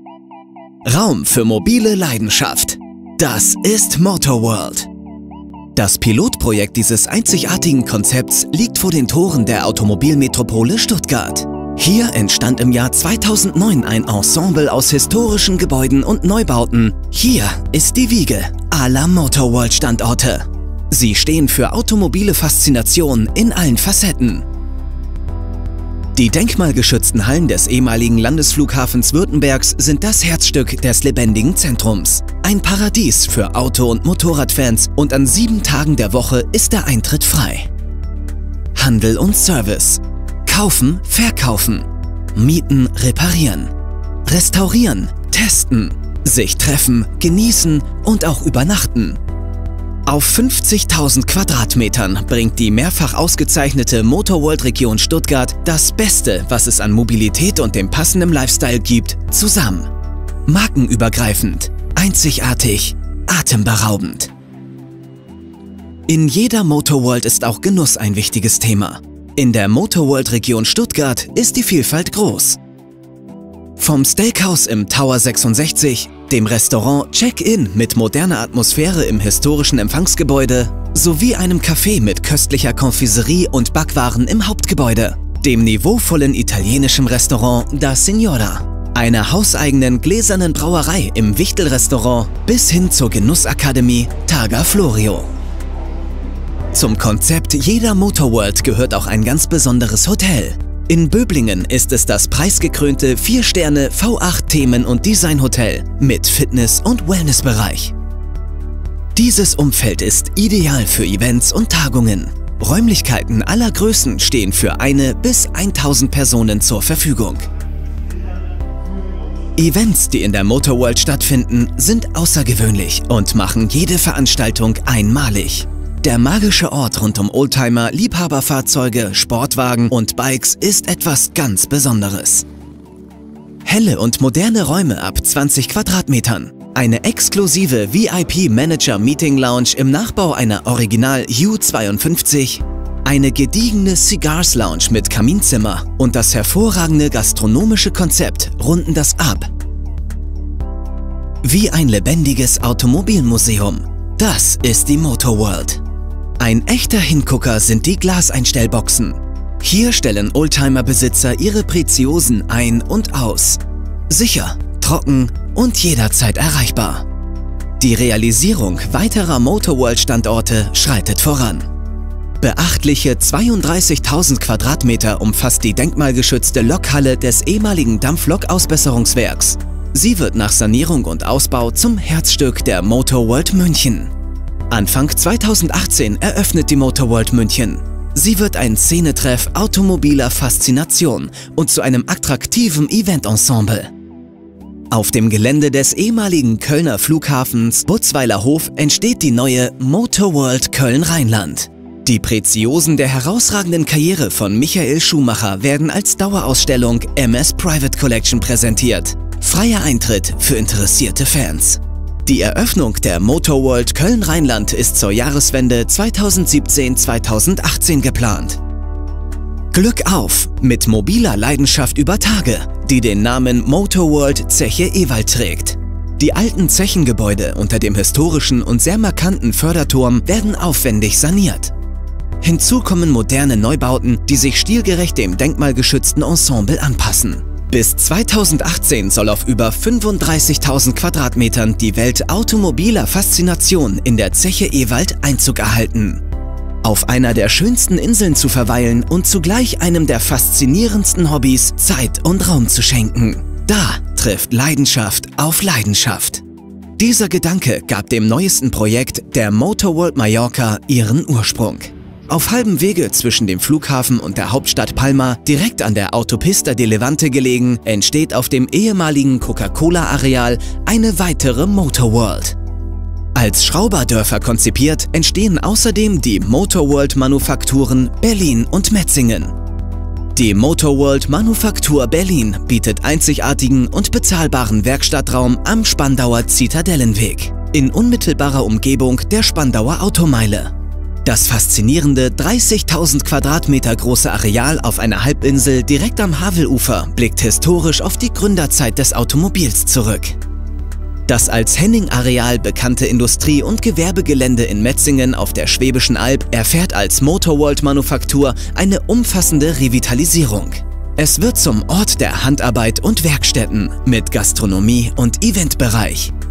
Raum für mobile Leidenschaft. Das ist Motorworld. Das Pilotprojekt dieses einzigartigen Konzepts liegt vor den Toren der Automobilmetropole Stuttgart. Hier entstand im Jahr 2009 ein Ensemble aus historischen Gebäuden und Neubauten. Hier ist die Wiege aller Motorworld-Standorte. Sie stehen für automobile Faszination in allen Facetten. Die denkmalgeschützten Hallen des ehemaligen Landesflughafens Württembergs sind das Herzstück des lebendigen Zentrums. Ein Paradies für Auto- und Motorradfans und an 7 Tagen der Woche ist der Eintritt frei. Handel und Service. Kaufen, verkaufen. Mieten, reparieren. Restaurieren, testen. Sich treffen, genießen und auch übernachten. Auf 50.000 Quadratmetern bringt die mehrfach ausgezeichnete Motorworld-Region Stuttgart das Beste, was es an Mobilität und dem passenden Lifestyle gibt, zusammen. Markenübergreifend, einzigartig, atemberaubend. In jeder Motorworld ist auch Genuss ein wichtiges Thema. In der Motorworld-Region Stuttgart ist die Vielfalt groß. Vom Steakhouse im Tower 66, dem Restaurant Check-In mit moderner Atmosphäre im historischen Empfangsgebäude sowie einem Café mit köstlicher Konfiserie und Backwaren im Hauptgebäude, dem niveauvollen italienischen Restaurant Da Signora, einer hauseigenen gläsernen Brauerei im Wichtel-Restaurant bis hin zur Genussakademie Targa Florio. Zum Konzept jeder Motorworld gehört auch ein ganz besonderes Hotel. In Böblingen ist es das preisgekrönte 4-Sterne V8 Themen- und Designhotel mit Fitness- und Wellnessbereich. Dieses Umfeld ist ideal für Events und Tagungen. Räumlichkeiten aller Größen stehen für 1 bis 1000 Personen zur Verfügung. Events, die in der Motorworld stattfinden, sind außergewöhnlich und machen jede Veranstaltung einmalig. Der magische Ort rund um Oldtimer, Liebhaberfahrzeuge, Sportwagen und Bikes ist etwas ganz Besonderes. Helle und moderne Räume ab 20 Quadratmetern. Eine exklusive VIP-Manager-Meeting-Lounge im Nachbau einer Original U52. Eine gediegene Cigars-Lounge mit Kaminzimmer und das hervorragende gastronomische Konzept runden das ab. Wie ein lebendiges Automobilmuseum. Das ist die Motorworld. Ein echter Hingucker sind die Glaseinstellboxen. Hier stellen Oldtimer-Besitzer ihre Preziosen ein und aus. Sicher, trocken und jederzeit erreichbar. Die Realisierung weiterer Motorworld-Standorte schreitet voran. Beachtliche 32.000 Quadratmeter umfasst die denkmalgeschützte Lokhalle des ehemaligen Dampflok-Ausbesserungswerks. Sie wird nach Sanierung und Ausbau zum Herzstück der Motorworld München. Anfang 2018 eröffnet die Motorworld München. Sie wird ein Szenetreff automobiler Faszination und zu einem attraktiven Eventensemble. Auf dem Gelände des ehemaligen Kölner Flughafens Butzweiler Hof entsteht die neue Motorworld Köln-Rheinland. Die Preziosen der herausragenden Karriere von Michael Schumacher werden als Dauerausstellung MS Private Collection präsentiert. Freier Eintritt für interessierte Fans. Die Eröffnung der Motorworld Köln-Rheinland ist zur Jahreswende 2017-2018 geplant. Glück auf mit mobiler Leidenschaft über Tage, die den Namen Motorworld Zeche Ewald trägt. Die alten Zechengebäude unter dem historischen und sehr markanten Förderturm werden aufwendig saniert. Hinzu kommen moderne Neubauten, die sich stilgerecht dem denkmalgeschützten Ensemble anpassen. Bis 2018 soll auf über 35.000 Quadratmetern die Welt automobiler Faszination in der Zeche Ewald Einzug erhalten. Auf einer der schönsten Inseln zu verweilen und zugleich einem der faszinierendsten Hobbys Zeit und Raum zu schenken. Da trifft Leidenschaft auf Leidenschaft. Dieser Gedanke gab dem neuesten Projekt, der Motorworld Mallorca, ihren Ursprung. Auf halbem Wege zwischen dem Flughafen und der Hauptstadt Palma, direkt an der Autopista de Levante gelegen, entsteht auf dem ehemaligen Coca-Cola-Areal eine weitere Motorworld. Als Schrauberdörfer konzipiert, entstehen außerdem die Motorworld-Manufakturen Berlin und Metzingen. Die Motorworld Manufaktur Berlin bietet einzigartigen und bezahlbaren Werkstattraum am Spandauer Zitadellenweg, in unmittelbarer Umgebung der Spandauer Automeile. Das faszinierende 30.000 Quadratmeter große Areal auf einer Halbinsel direkt am Havelufer blickt historisch auf die Gründerzeit des Automobils zurück. Das als Henning-Areal bekannte Industrie- und Gewerbegelände in Metzingen auf der Schwäbischen Alb erfährt als Motorworld-Manufaktur eine umfassende Revitalisierung. Es wird zum Ort der Handarbeit und Werkstätten mit Gastronomie und Eventbereich.